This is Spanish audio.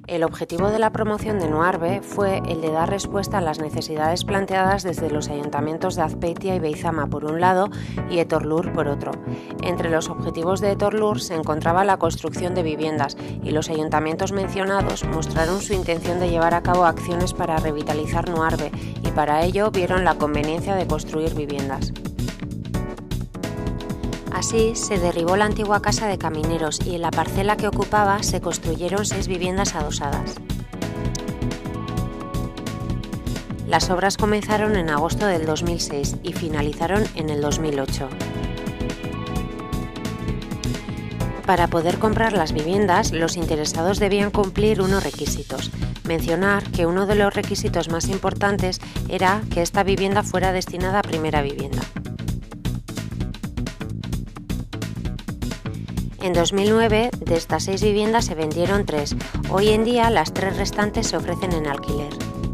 El objetivo de la promoción de Nuarbe fue el de dar respuesta a las necesidades planteadas desde los ayuntamientos de Azpeitia y Beizama por un lado y Etorlur por otro. Entre los objetivos de Etorlur se encontraba la construcción de viviendas y los ayuntamientos mencionados mostraron su intención de llevar a cabo acciones para revitalizar Nuarbe y para ello vieron la conveniencia de construir viviendas. Así, se derribó la antigua casa de camineros y en la parcela que ocupaba se construyeron 6 viviendas adosadas. Las obras comenzaron en agosto del 2006 y finalizaron en el 2008. Para poder comprar las viviendas, los interesados debían cumplir unos requisitos. Mencionar que uno de los requisitos más importantes era que esta vivienda fuera destinada a primera vivienda. En 2009, de estas 6 viviendas se vendieron 3. Hoy en día, las 3 restantes se ofrecen en alquiler.